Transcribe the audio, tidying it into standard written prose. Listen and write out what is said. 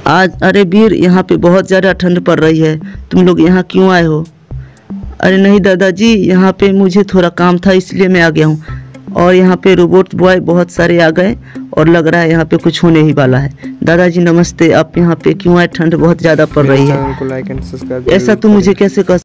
आज अरे वीर, यहाँ पे बहुत ज़्यादा ठंड पड़ रही है, तुम लोग यहाँ क्यों आए हो? अरे नहीं दादाजी, यहाँ पे मुझे थोड़ा काम था इसलिए मैं आ गया हूँ। और यहाँ पे रोबोट बॉय बहुत सारे आ गए और लग रहा है यहाँ पे कुछ होने ही वाला है। दादाजी नमस्ते, आप यहाँ पे क्यों आए? ठंड बहुत ज़्यादा पड़ रही है। उनको लाइक एंड सब्सक्राइब ऐसा तुम मुझे कैसे कह